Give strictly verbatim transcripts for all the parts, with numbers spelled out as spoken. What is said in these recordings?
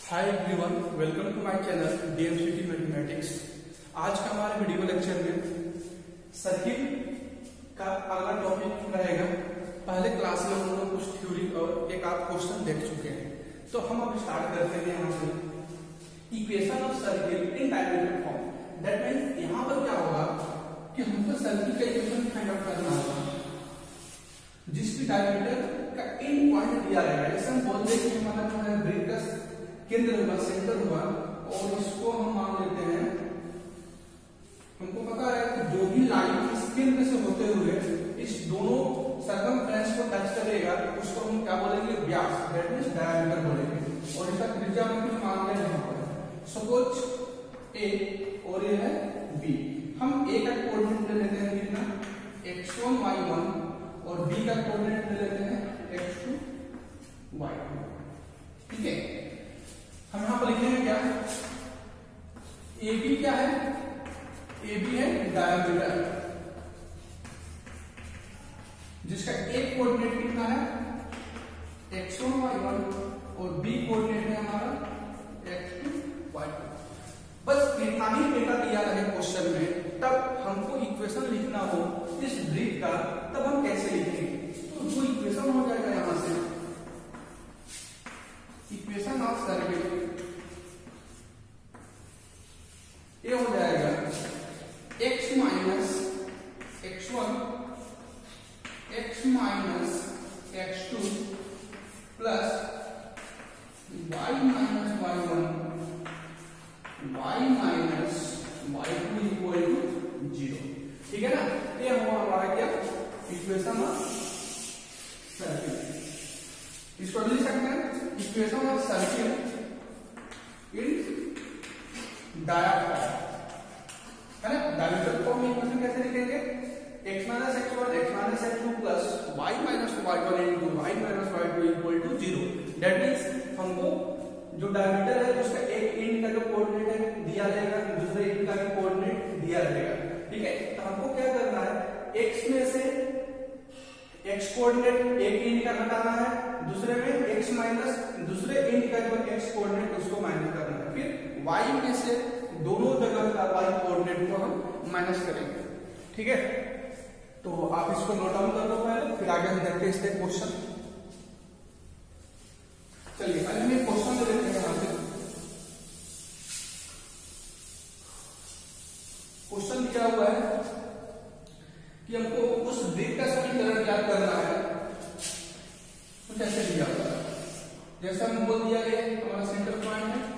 Hi everyone, welcome to my channel D M C E T mathematics. आज का हमारे video lecture में circuit का अगला टॉपिक रहेगा। पहले क्लास में हम लोग कुछ थ्योरी और एक आध क्वेश्चन देख चुके हैं, तो हम अब स्टार्ट करते हैं यहाँ से equation of circuit in dimensional form. That means यहाँ पर क्या होगा कि हमको सर्किट का इक्वेशन फाइंड आउट करना होगा जिसकी डायमीटर का इन पॉइंट दिया रहेगा। जैसे हम बोलते हैं कि हमारा जो है ब्रिक का केंद्र हुआ, सेंटर हुआ, और इसको हम मान लेते हैं, हमको पता है कि जो भी लाइन इस केंद्र से होते हुए इस दोनं सर्कमफ्रेंस को टच करेगा उसको हम क्या बोलेंगे, व्यास, दैट मींस डायमीटर बोलेंगे। और इसका त्रिज्या हम कुछ मान रहे हैं, यहाँ पर सपोज ए और ये है बी। हम ए का कोऑर्डिनेट ले लेते हैं कितना, एक्स वन वाई वन, और बी का कोऑर्डिनेट ले लेते हैं एक्स टू वाई टू। ठीक है, हम यहां पर लिखेंगे क्या, ए बी क्या है, ए बी है डायमीटर जिसका एक कोऑर्डिनेट कितना है एक्स वन वाई वन, और बी कोऑर्डिनेट है हमारा एक्स टू वाई टू। बस इतना ही डेटा दिया रहे क्वेश्चन में, तब हमको इक्वेशन लिखना हो इस ब्रिक का, तब हम कैसे लिखेंगे। तो जो इक्वेशन हो जाएगा यहां से, इक्वेशन ऑफ सर्किट ये हो जाएगा x minus x one, x minus x two plus y minus y one, y minus y two equal to zero. ठीक है ना, ये हमारा क्या इक्वेशन ऑफ सर्किट। इसको लिख सकते हैं equation of circuit in diameter, है ना। डायमीटर फॉर्म में इक्वेशन कैसे लिखेंगे, x minus x one, x minus x two plus y minus y one into y minus y two equal to zero. That means हमको जो diameter है उसका एक एंड का जो कोऑर्डिनेट है दिया जाएगा, दूसरे एंड का भी कोऑर्डिनेट दिया जाएगा। ठीक है, तो हमको क्या करना है, x में से x कोऑर्डिनेट एक एंड का घटाना है, दूसरे में x माइनस दूसरे एंड का जो x कोऑर्डिनेट उसको माइनस करना है, फिर y में से दोनों जगह का y कोऑर्डिनेट को हम माइनस करेंगे। ठीक है, तो आप इसको नोट डाउन कर लो पहले, फिर आगे हम देखते हैं इसके क्वेश्चन। चलिए पहले हम क्वेश्चन ले लेते हैं। यहां से क्वेश्चन दिया हुआ है कि हमको उस ब्रिक का समीकरण ज्ञात करना है। तो कैसे दिया हुआ है, जैसे हम बोल दिया गया हमारा सेंटर पॉइंट है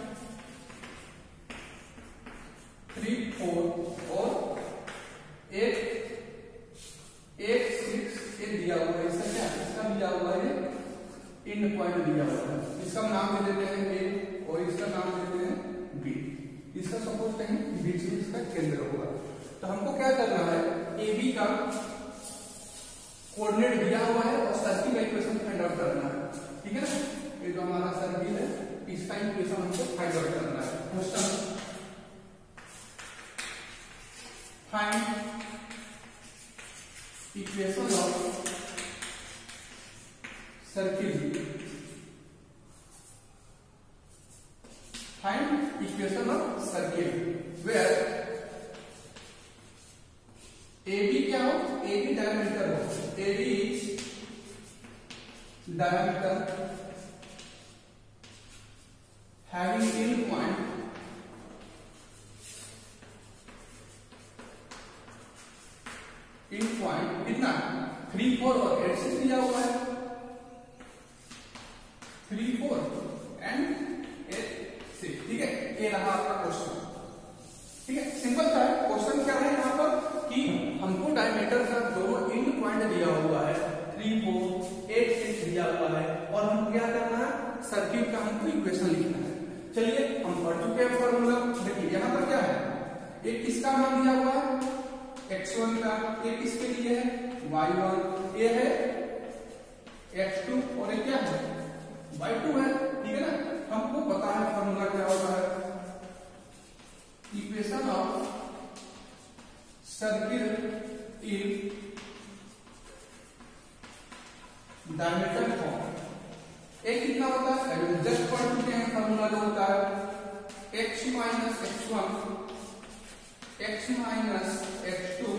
थ्री फोर और एक एक सिक्स ये दिया हुआ है। इसका क्या, इसका दिया हुआ है एंड पॉइंट दिया हुआ है, इसका नाम दे देते हैं ए और इसका नाम देते हैं बी। इसका सपोज कहीं बीच में इसका केंद्र होगा। तो हमको क्या करना है, ए बी का कोऑर्डिनेट दिया हुआ है और सर्किल का इक्वेशन फाइंड आउट करना है। ठीक है ना, ये जो हमारा सर्किल है इसका इक्वेशन हमको फाइंड आउट करना है। Question find equation of circle, find equation of circle where A B क्या हो, ए बी डायमीटर हो, A B is diameter having in point in point कितना थ्री फोर और एट सिक्स दिया हुआ है, three four and eight six. ठीक है, ये रहा आपका क्वेश्चन। ठीक है, सिंपल सा है क्वेश्चन। क्या है यहाँ पर कि हमको डायमीटर का दोनों एंड पॉइंट दिया हुआ है, थ्री फोर एट सिक्स दिया हुआ है, और हमको क्या करना है, सर्किट का हमको इक्वेशन लिखना है। चलिए हम पढ़ चुके हैं फॉर्मूला। देखिए यहाँ पर क्या है, एक किसका मान दिया हुआ है एक्स वन का, एक किसके लिए है वाई वन, ये है एक्स टू और ये क्या है वाई टू है। ठीक है ना, हमको पता है फॉर्मूला क्या होता है, equation of circle in diameter form. एक कितना होता है, जस्ट पढ़ चुके हैं फॉर्मूला जो होता x minus x one x minus x two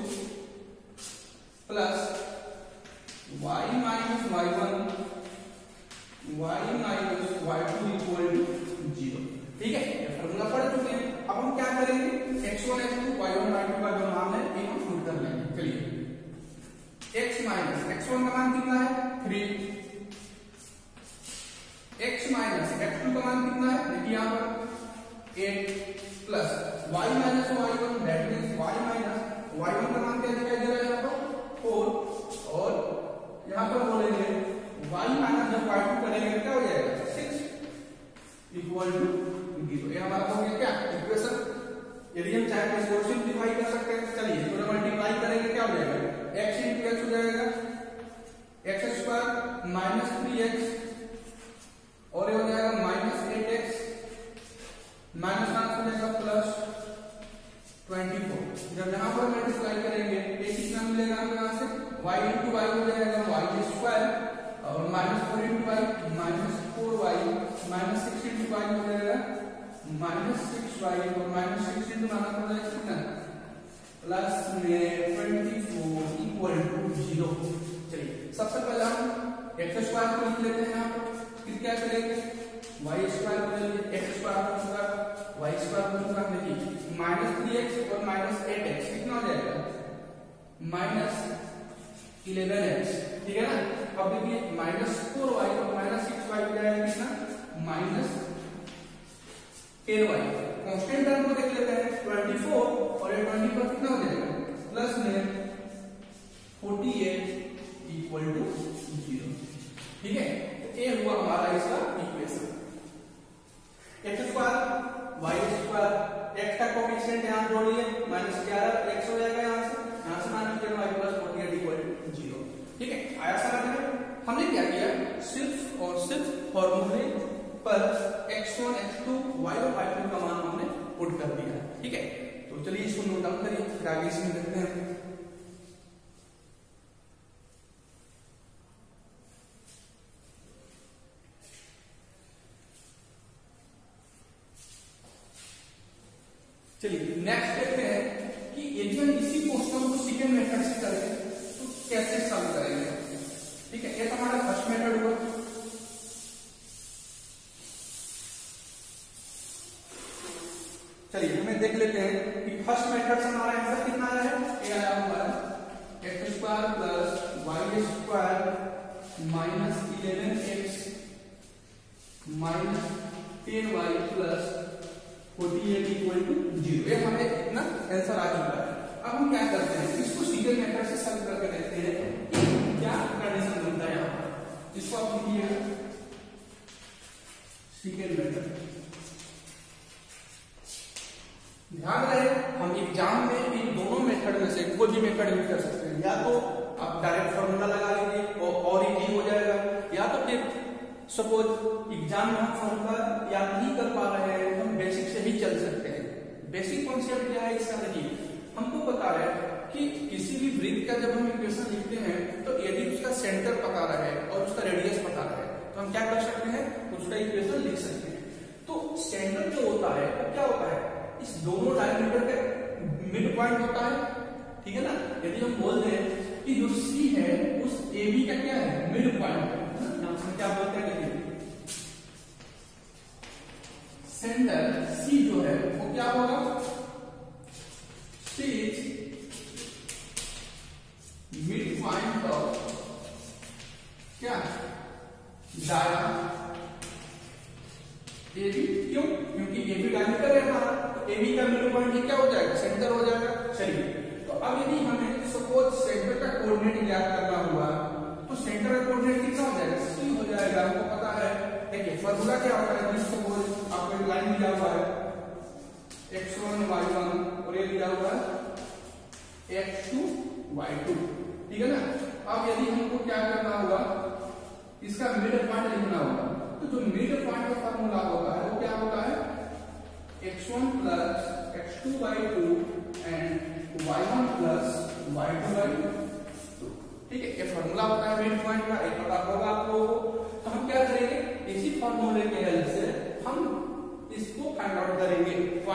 plus y minus y one y minus y two equal to zero. ठीक है, ये फॉर्मूला पढ़ चुके हैं। अब हम क्या करेंगे, x one x two y one y two का जो मान है ये हम पुट कर लेंगे। चलिए x माइनस एक्स वन का मान कितना है three, x minus x two का मान कितना है देखिए यहाँ पर eight plus y minus y one that means y minus y one का मान क्या दिखाई दे रहा है यहाँ पर फोर, और यहाँ पर बोलेंगे y माइनस जब वाई टू करेंगे क्या हो जाएगा सिक्स इक्वल टू जीरो। ये हमारा हो गया क्या इक्वेशन। यदि हम चाहे तो इसको सिंप्लीफाई कर सकते हैं। चलिए इसको मल्टीप्लाई करेंगे क्या हो जाएगा x इंटू एक्स हो जाएगा x square minus three x और ये हो जाएगा minus eight x minus minus हो जाएगा प्लस ट्वेंटी फोर। जब यहाँ पर मल्टीप्लाई करेंगे ये कितना मिलेगा हमें यहाँ से y इंटू वाई हो जाएगा वाई स्क्वायर और minus four into y minus four y minus six into y हो जाएगा माइनस सिक्स वाई और माइनस सिक्स इंटू माइनस हो जाएगा कितना प्लस में twenty four equal to zero. चलिए सबसे पहले हम एक्स स्क्वायर को लिख लेते हैं यहाँ पर, फिर क्या करेंगे वाई स्क्वायर को लेंगे एक्स स्क्वायर हो चुका वाई स्क्वायर हो चुका देखिए माइनस थ्री एक्स और माइनस एट एक्स कितना हो जाएगा माइनस इलेवन एक्स। ठीक है ना, अब देखिए माइनस फोर वाई और माइनस सिक्स वाई हो जाएगा कितना minus ten y. Constant term को देख लेते हैं ट्वेंटी फोर और ये ट्वेंटी पर कितना हो जाएगा प्लस में forty eight equal to zero. ठीक है, तो ये हुआ हमारा इसका equation. X square y square x का कोएफिशिएंट यहां जोड़िए माइनस ग्यारह एक्स हो जाएगा यहां से यहां से minus ten y plus forty eight equal to zero. ठीक है, आया समझ में। हमने क्या किया सिर्फ और सिर्फ फॉर्मूले पर x one x two y और वाई टू का मान हमने पुट कर दिया। ठीक है, तो चलिए इसको नोट डाउन करिए फिर आगे इसमें देखते हैं। चलिए नेक्स्ट देखते हैं कि यदि हम इसी क्वेश्चन को सेकंड मेथड से करें तो कैसे सॉल्व करेंगे। ठीक है, ये तो हमारा फर्स्ट मेथड हुआ। चलिए हमें देख लेते हैं कि फर्स्ट मेथड से हमारा आंसर कितना आया है। ये आया हमारा x square plus y square minus eleven x minus ten y plus forty eight equal to zero. ये हमें इतना आंसर आ चुका है। अब हम क्या करते हैं इसको सीधे मेथड से सॉल्व करके देखते हैं कि क्या कंडीशन बनता है यहाँ पर। इसको आप लिखिएगा सेकंड मेथड। ध्यान रहे हम एग्जाम में इन दोनों मेथड में से कोई भी मेथड यूज कर सकते हैं। या तो आप डायरेक्ट फॉर्मूला लगा लीजिए और इजी हो जाएगा, या तो फिर सपोज एग्जाम में हम फॉर्मूला याद नहीं कर पा रहे हैं हम बेसिक से भी चल सकते हैं। बेसिक कॉन्सेप्ट क्या है इसका देखिए, हमको पता है कि किसी भी वृत्त का जब हम इक्वेशन लिखते हैं तो यदि उसका सेंटर पता रहे और उसका रेडियस पता रहे तो हम क्या कर सकते हैं उसका इक्वेशन लिख सकते हैं। तो सेंटर जो होता है वो क्या होता है इस दोनों डायमीटर के मिड पॉइंट होता है। ठीक है ना, यदि हम बोल दें कि जो सी है उस ए बी का क्या है मिड पॉइंट है, हम क्या बोलते हैं देखिए सेंटर सी जो है वो क्या होगा सी मिड पॉइंट ऑफ क्या डाया ए बी। क्यों? क्योंकि ए बी डायमीटर है हमारा, ए बी का मिड पॉइंट क्या हो जाएगा सेंटर हो जाएगा। चलिए तो अब यदि हमें सपोज सेंटर का कोऑर्डिनेट ज्ञात करना हुआ तो सेंटर का कोऑर्डिनेट कितना हो जाएगा सी हो जाएगा। हमको पता है देखिए फॉर्मूला क्या होता है, सपोज आपको एक लाइन दिया हुआ है एक्स वन वाई वन और ये दिया हुआ है एक्स टू वाई टू। ठीक है ना, अब यदि हमको क्या करना होगा इसका मिड पॉइंट लिखना होगा तो जो मिड पॉइंट का फॉर्मूला होता है वो क्या होता है x one plus x two y two and y one plus y two y two. ठीक है, ये फॉर्मूला होता है मिड पॉइंट का, एक पता होगा आप लोगों को। तो हम क्या करेंगे इसी फॉर्मूले के हेल्प से हम इसको फाइंड आउट करेंगे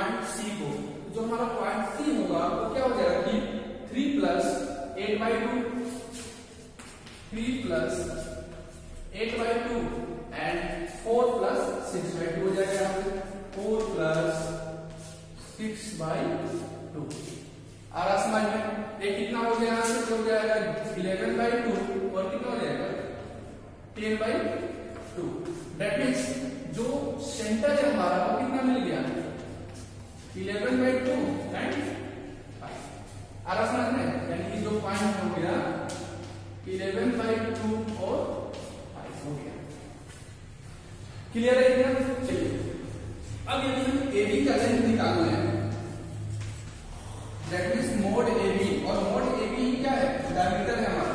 पॉइंट सी को। जो हमारा पॉइंट सी होगा वो क्या हो जाएगा कि three plus eight by two, three plus eight by two and four plus six by two हो जाएगा यहाँ पे, four plus six by two. आ रहा समझ में? ये कितना हो गया? यहाँ से हो जाएगा इलेवन बाई टू और कितना हो जाएगा ten by two. That means जो सेंटर है हमारा वो कितना मिल गया? Eleven by two and five. आ रहा समझ में? यानी कि जो पॉइंट हो गया इलेवन बाई टू और फाइव हो गया। क्लियर है क्या? चलिए अब यदि हम ए बी का लेंथ निकालना है, that means mod A B, और मोड ए बी क्या है? डायमीटर है हमारा।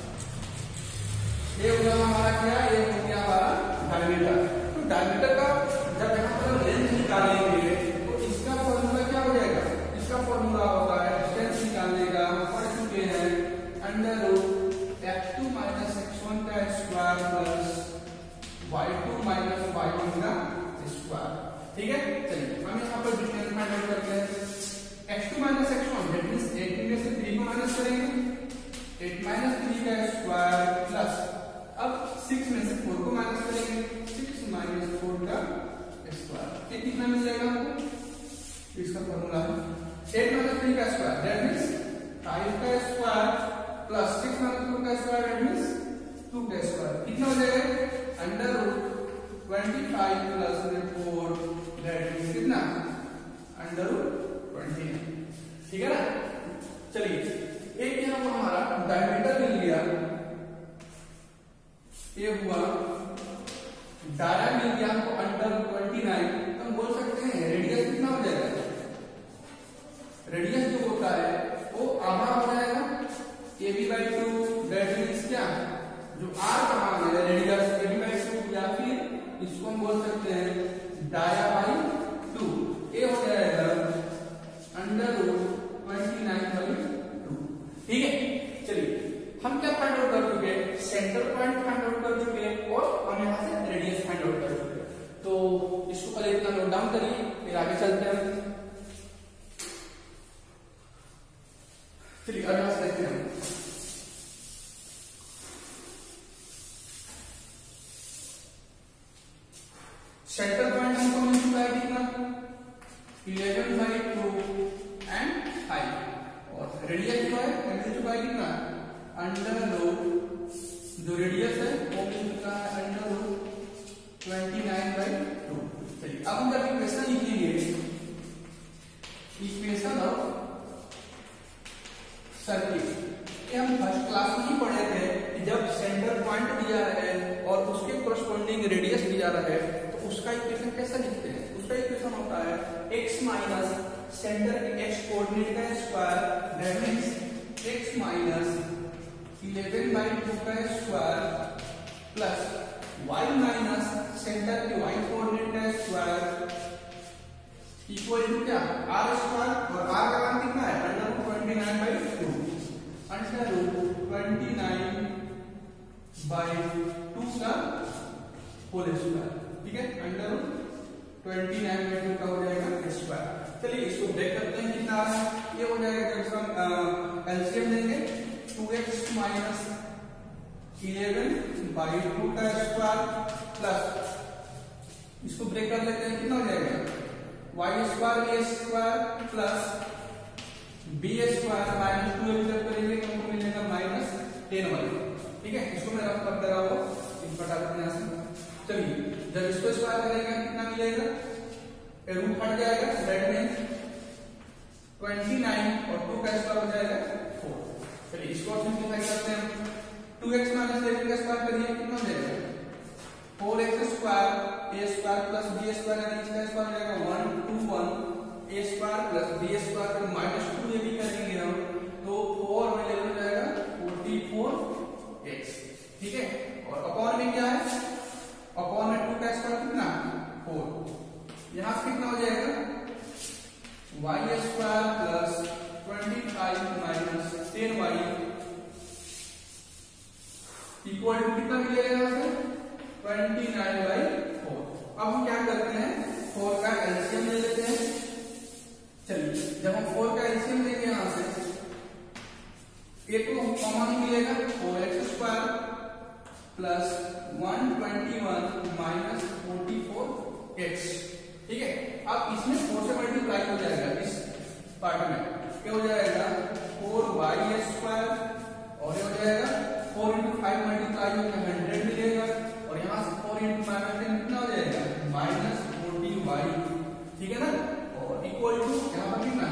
ये हो गया हमारा क्या? ये हो गया हमारा डायमीटर। तो डायमीटर का जब यहाँ पर हम लेंथ निकालेंगे तो इसका फॉर्मूला क्या हो जाएगा? इसका फॉर्मूला होता है डिस्टेंस निकालने का, पढ़ चुके हैं, under root x two minus x one का square plus y two minus y one का स्क्वायर। ठीक है, चलिए हम यहाँ पर डिस्टेंस फाइंड आउट करते हैं। X two minus x one that means eight में से थ्री को माइनस करेंगे, एट माइनस थ्री का स्क्वायर प्लस अब सिक्स में से फोर को माइनस करेंगे, सिक्स माइनस फोर का स्क्वायर। ये कितना मिल जाएगा हमको? इसका फॉर्मूला है एट माइनस थ्री का स्क्वायर दैट मींस फाइव का square plus six minus four का स्क्वायर दैट मींस टू का स्क्वायर। कितना हो जाएगा? Under root twenty five plus four that means कितना? Under root twenty. ठीक है ना? चलिए एक यहाँ पर हमारा डायमीटर मिल गया, ये हुआ डाया मिल गया हमको अंडर ट्वेंटी नाइन। तो हम बोल सकते हैं रेडियस कितना हो जाएगा? रेडियस जो होता है वो आधा हो जाएगा A B by two. That means क्या? जो आर का मान है radius A B by two, या फिर इसको हम बोल सकते हैं डाया बाई टू। ये हो जाएगा under root twenty nine by two. ठीक है, चलिए हम क्या फाइंड आउट कर चुके? सेंटर पॉइंट फाइंड आउट कर चुके और हम यहाँ से रेडियस फाइंड आउट कर चुके। तो इसको पहले इतना नोट डाउन करिए, फिर आगे चलते हैं। चलिए अभ्यास देखते हैं। सेंटर पॉइंट हमको मिल चुका है कितना? Eleven by two and five, और रेडियस जो है मिल चुका है कितना? अंडर रूट, जो रेडियस है वो मिल चुका है under root twenty nine by two. चलिए अब हम जब इक्वेशन लिखेंगे, इक्वेशन ऑफ सर्किट, ये हम फर्स्ट क्लास में ही पढ़े थे कि जब सेंटर पॉइंट दिया है और उसके कोरस्पोंडिंग रेडियस दिया है तो उसका इक्वेशन कैसे लिखते हैं? उसका इक्वेशन होता है x माइनस सेंटर के x कोऑर्डिनेट का square that means x minus eleven by two का square plus y minus centre के y कोऑर्डिनेट का स्क्वायर इक्वल टू क्या? r स्क्वायर, और r का मान कितना है? Under root twenty nine by two, under root twenty nine by two का होल स्क्वायर। ठीक है, under root twenty nine by two का हो जाएगा स्क्वायर। चलिए इसको ब्रेक करते हैं, कितना आ रहा है? ये हो जाएगा जब हम एलसीएम लेंगे two x minus eleven by two का स्क्वायर प्लस, इसको ब्रेक कर लेते हैं, कितना हो जाएगा? Y square a square plus b square minus two जब करेंगे तो हमको मिलेगा माइनस टेन वाई। ठीक है, इसको मैं रफ कर दे रहा हूँ, फटा करते हैं। चलिए जब इसको स्क्वायर करेंगे कितना मिलेगा? रूट हट जाएगा, दैट मींस ट्वेंटी नाइन और टू का स्क्वायर हो जाएगा फोर। चलिए इसको सिंपलीफाई करते हैं। टू एक्स माइनस इलेवन का स्क्वायर करिए, कितना हो जाएगा? Four x square a square plus b square, यानी इसका स्क्वायर हो जाएगा one two one a square plus b square का माइनस टू ये भी करेंगे हम तो फोर और इलेवन हो जाएगा फोर्टी फोर एक्स। ठीक है, और अपॉन में क्या है? अपॉन में टू का स्क्वायर कितना? फोर। यहां से कितना हो जाएगा? Y square plus twenty five minus ten y equal to कितना मिलेगा? यहां से ट्वेंटी नाइन बाई फोर। अब हम क्या करते हैं? फोर का एलसीएम ले लेते हैं, चलिए जब हम फोर का एलसीएम लेंगे यहां से एक को कॉमन मिलेगा four x square plus one twenty one minus forty four x. ठीक है, अब इसमें फोर से मल्टीप्लाई हो जाएगा इस पार्ट में, क्या हो जाएगा फोर वाई स्क्वायर और ये हो जाएगा फोर इंटू फाइव मल्टीप्लाई होकर हंड्रेड मिलेगा और यहाँ से फोर इंटू माइनस टेन कितना हो जाएगा माइनस फोर्टी वाई। ठीक है ना, और इक्वल टू यहाँ पर कितना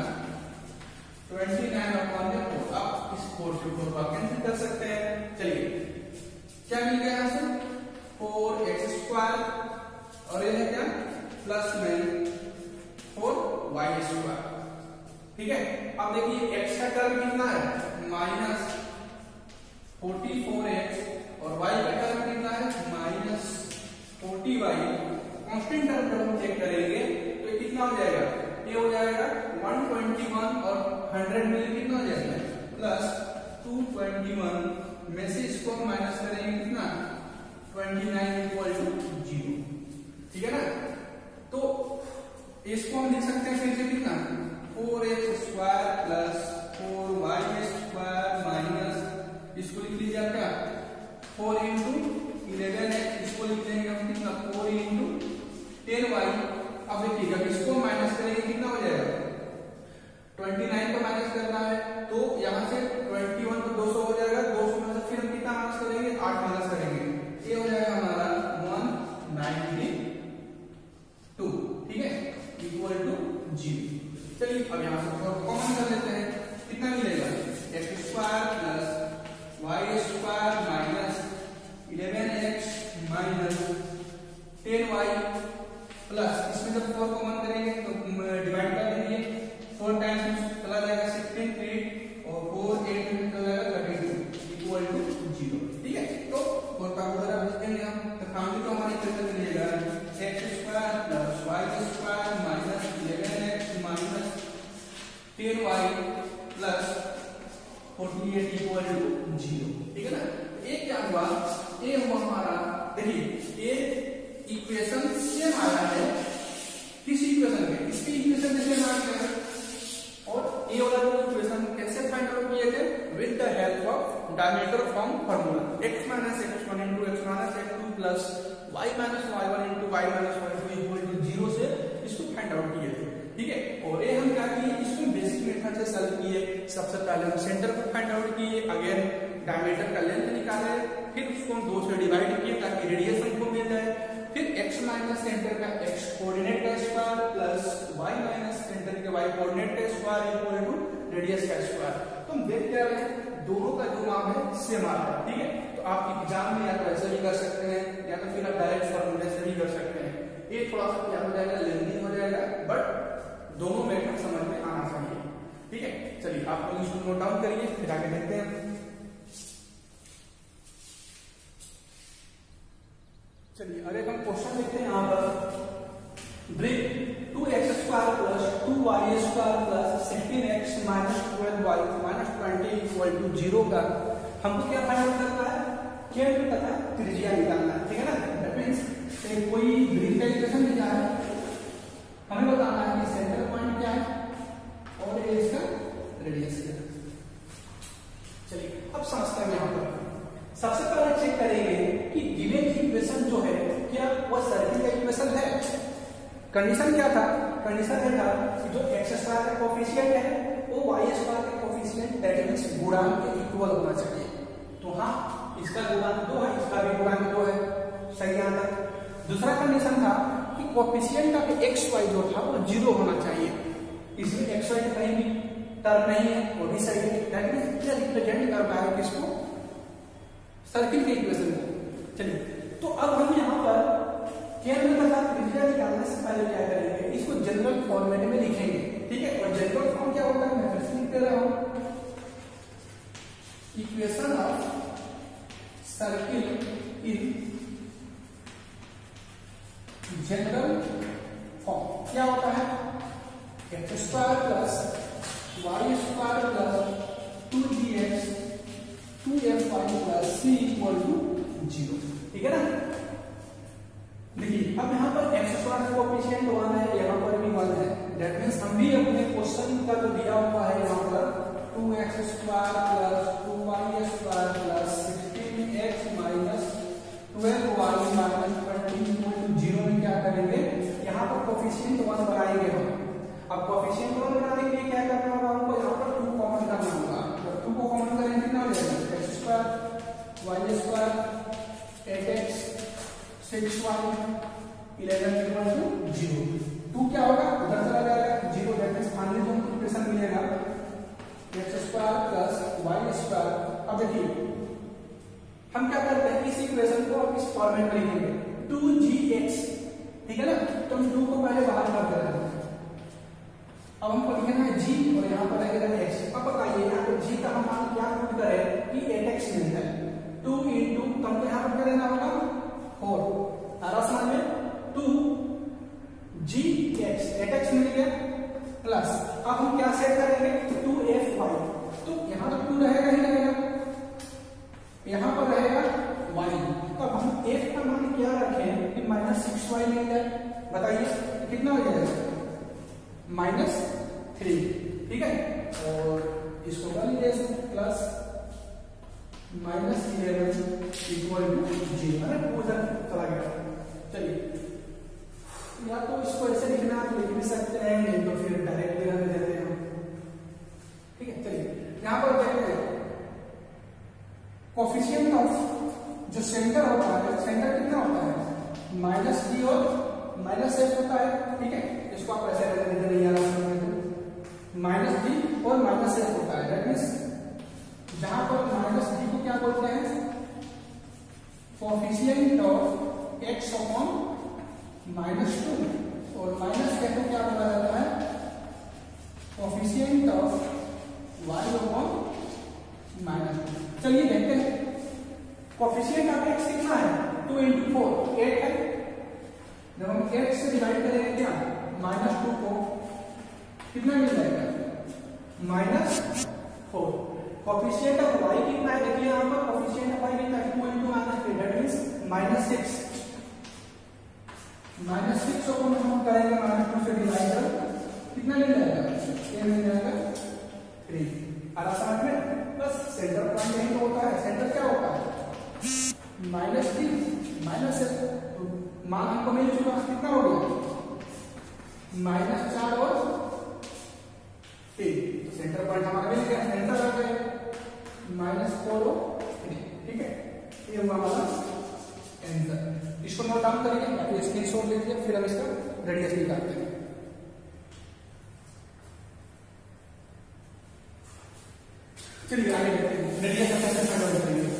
ट्वेंटी नाइन अपॉन फोर। आप इस फोर से फोर का कैंसिल कर सकते हैं। चलिए क्या मिल गया यहाँ से फोर एक्स स्क्वायर और ये है क्या प्लस में फोर वाई स्क्वायर। ठीक है, अब देखिए x का टर्म कितना है माइनस फोर्टी फोर एक्स और y का टर्म कितना है minus forty y. Constant term जब हम चेक करेंगे तो ये कितना हो जाएगा, ये हो जाएगा वन ट्वेंटी वन और हंड्रेड में कितना हो जाएगा प्लस टू ट्वेंटी वन में से इसको माइनस करेंगे कितना twenty nine equal to zero. ठीक है ना, तो इसको हम लिख सकते हैं फिर से कितना four x square plus four y square minus इसको लिख लीजिए आप क्या फोर इंटू इलेवन एक्स, इसको लिख लेंगे हम कितना फोर इंटू टेन वाई। अब देखिए जब इसको माइनस करेंगे कितना हो जाएगा ट्वेंटी नाइन को माइनस करना है तो यहाँ से ट्वेंटी वन को दो सौ हो जाएगा, दो सौ में से फिर हम कितना माइनस करेंगे आठ माइनस करेंगे, ये हो जाएगा हमारा वन नाइनटी टू। ठीक है, इक्वल टू जीरो। चलिए अब यहाँ से फोर कॉमन कर लेते हैं, कितना मिलेगा x square plus y square minus eleven x minus ten y plus इसमें जब फोर कॉमन करेंगे तो डिवाइड कर देंगे, फोर टाइम्स चला जाएगा सिक्सटीन एट और फोर एट में चला जाएगा thirty two equal to zero. ठीक है, तो फोर का उधर भेज देंगे हम, तो फाइनली तो हमारी इक्वेशन मिलेगा x square plus y square minus eleven x minus ten y plus forty eight equal to zero. ठीक है ना, ये क्या हुआ, ये हुआ हमारा देखिए ये इक्वेशन सेम आया है किस इक्वेशन के, इसकी इक्वेशन से सेम आ गया और ये वाला इक्वेशन कैसे फाइंड आउट किए थे with the help of diameter form formula x minus x one into x minus x two plus y minus y one into y minus y two equal to zero से इसको find out किए थे। ठीक है, और ये हम क्या किए इसको बेसिक मेथड से सॉल्व किए। सबसे पहले हम सेंटर को फाइंड आउट किए, अगेन डायमीटर का लेंथ निकाले, फिर उसको हम दो से डिवाइड किए ताकि रेडियस हमको मिल जाए, फिर x माइनस सेंटर का x कोऑर्डिनेट का square plus y minus centre के y कोऑर्डिनेट का स्क्वायर इक्वल टू रेडियस का स्क्वायर। तो हम देख क्या रहे हैं दोनों का जो मान है सेम आ रहा है। ठीक है, तो आप एग्जाम में या तो ऐसे भी कर सकते हैं या तो फिर आप डायरेक्ट फॉर्मूले से भी कर सकते हैं। ये थोड़ा सा क्या हो जाएगा लेंथी हो जाएगा बट दोनों मेथड समझ में आना चाहिए। ठीक है, चलिए आप लोग इसको नोट डाउन करिए फिर आगे देखते हैं। चलिए अरे हम क्वेश्चन देखते हैं यहाँ पर break two x square plus two y square plus sixteen x minus twelve y minus twenty equal to zero का हमको क्या फाइंड आउट करना है, क्या पता है त्रिज्या निकालना है। ठीक है ना, दैट मींस कोई ब्रिज का इक्वेशन दिया है, हमें बताना है कि सेंटर पॉइंट क्या है और ये इसका रेडियस क्या है। चलिए अब समझते हैं यहाँ पर सबसे पहले चेक करेंगे कि गिवन इक्वेशन जो है क्या वह सर्किल का इक्वेशन है। कंडीशन क्या था, कंडीशन ये था कि जो एक्स स्क्वायर का कोफिशिएंट है वो वाई स्क्वायर का कोफिशिएंट दैट मींस गुणांक के इक्वल होना चाहिए। तो हाँ इसका गुणांक दो है, इसका भी गुणांक दो है, सही यहाँ तक। दूसरा कंडीशन था कि कोफिशिएंट का एक्स वाई जो था वो जीरो होना चाहिए, इसमें एक्स वाई कहीं भी टर्म नहीं है, वो भी सही है। दैट मींस ये रिप्रेजेंट कर रहा है किसको सर्किल के इक्वेशन को। चलिए तो अब हम यहाँ पर केंद्र तथा त्रिज्या निकालने से पहले क्या करेंगे इसको जनरल फॉर्मेट में लिखेंगे। ठीक है, और जनरल फॉर्म क्या होता है मैं फिर से लिख दे रहा हूं, equation of circle in general form क्या होता है x square plus y square plus two g x two f y plus c equal to zero. ठीक है ना, देखिए अब यहाँ पर एक्स स्क्वायर का कोएफिशिएंट वन है, यहाँ पर भी वन है, दैट मीन्स हम भी अपने क्वेश्चन का जो दिया हुआ है यहाँ पर two x square plus two y square plus sixteen x minus twelve y minus twenty equal to zero में क्या करेंगे, यहाँ पर कोफिशिएंट वन बनाएंगे हम। अब कोफिशिएंट वन बनाने के लिए क्या करना होगा हमको, यहाँ पर टू कॉमन करना होगा। जब टू को कॉमन करेंगे कितना हो जाएगा, x square y square eight x six y eleven equal to zero. Two क्या होगा, उधर चला जाएगा जीरो, दैट मींस फाइनली जो हमको इक्वेशन मिलेगा x square plus y square. अब देखिए हम क्या करते हैं, इस इक्वेशन को अब इस फॉर्मेट में लिखेंगे टू जी एक्स, ठीक है ना। तो हम टू को पहले बाहर कर देते हैं, अब हमको लिखना है जी और यहाँ पर लगेगा एक्स। अब बताइए यहाँ पर जी का हम मान क्या पुट करें कि एट एक्स मिलता है, टू इंटू तुमको यहाँ पर क्या देना होगा फोर, आरा समझ में two g x eight x मिल गया प्लस अब हम क्या सेट करेंगे टू एफ वाई, तो यहाँ पर टू रहेगा ही रहेगा, यहाँ पर रहेगा वाई। तो अब हम एफ का मान क्या रखें कि माइनस सिक्स वाई मिल जाए, बताइए कितना हो जाएगा माइनस थ्री, ठीक है। और इसको कर लीजिए plus minus eleven equal to zero, है ना, टू उधर चला गया। चलिए या तो इसको ऐसे लिखना तो लिख भी सकते हैं, नहीं तो फिर डायरेक्ट लिख देते हैं, ठीक है। चलिए यहाँ पर देखते हैं कोफिशिएंट ऑफ जो सेंटर होता है, सेंटर कितना होता है माइनस डी और माइनस एफ होता है, ठीक है। इसको आप ऐसे रख देते नहीं यार, माइनस डी और माइनस एफ होता है, दैट मींस जहां पर माइनस डी को क्या बोलते हैं coefficient of x upon minus two और माइनस एफ को क्या बोला जाता है coefficient of y upon minus two. चलिए देखते हैं कोफिशिएंट ऑफ एक्स कितना है टू इंटू फोर एट है, जब हम एट से डिवाइड करेंगे क्या माइनस टू को कितना मिल जाएगा minus four. Coefficient of y कितना है, देखिए यहाँ पर कोफिशिएंट ऑफ वाई कितना है two into minus three, that means minus six, minus six को हम करेंगे माइनस टू से डिवाइड, कितना मिल जाएगा ये मिल जाएगा थ्री, आरा समझ में। बस सेंटर पॉइंट यही तो होता है, सेंटर क्या होता है माइनस थ्री माइनस तो मान हमको मिल चुका, कितना हो गया माइनस चार और तीन, तो सेंटर पॉइंट हमारा मिल गया, सेंटर आ गया माइनस फोर और थ्री, ठीक है। ये हुआ हमारा आंसर। इसको नोट डाउन करिए या फिर स्क्रीनशॉट ले लीजिए, फिर हम इसका रेडियस निकालते हैं। चलिए आगे देखते हैं रेडियस का कैसे फाइंड आउट करेंगे।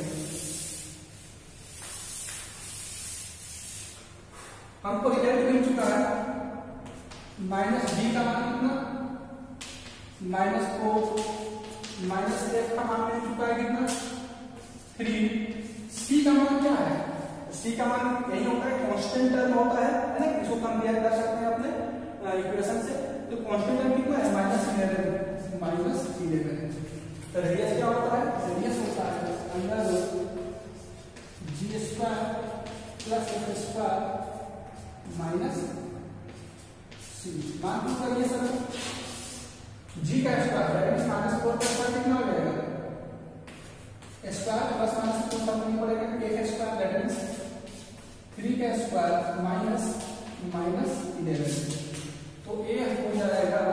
हमको रिजल्ट मिल चुका है माइनस डी का मान कितना माइनस फोर, माइनस एफ का मान मिल चुका है कितना थ्री, सी का मान क्या है, सी का मान यही होता है कांस्टेंट टर्म होता है, है ना, इसको कंपेयर कर सकते हैं अपने इक्वेशन से। तो कांस्टेंट टर्म कितना है माइनस इलेवन, माइनस इलेवन। तो रेडियस क्या होता है, रेडियस होता है अंडर जी square plus F square minus सी। मान पुट करिए सर, जी का square that means minus four का स्क्वायर कितना हो जाएगा स्क्वायर प्लस माइनस फोर का नहीं पड़ेगा एक स्क्वायर दैट मींस थ्री का स्क्वायर माइनस माइनस इलेवन। तो ए हो जाएगा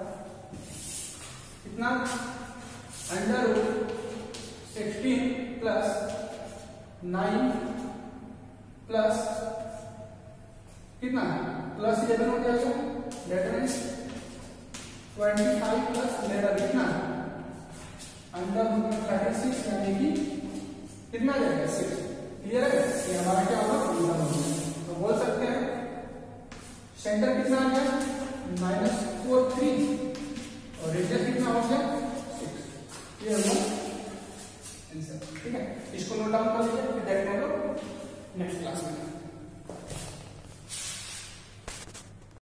कितना under root sixteen plus nine plus कितना प्लस इलेवन हो जाएगा, that means twenty five plus eleven कितना अंडर रूट थर्टी सिक्स, यानी कि कितना जाएगा सिक्स। क्लियर है, ये हमारा क्या होगा तो बोल सकते हैं सेंटर कितना आ गया माइनस फोर थ्री और रेडियस कितना हो गया सिक्स। ये होगा आंसर, ठीक है। इसको नोट डाउन कर लीजिए, फिर देखते हैं लोग नेक्स्ट क्लास में।